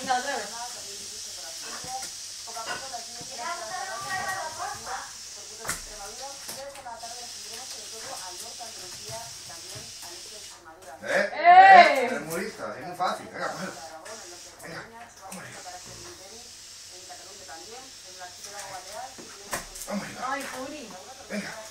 Venga, otra vez. Es muy lista, es muy fácil. Venga, cógelo. Venga, cógelo. Vamos. Ay, Juli. Venga.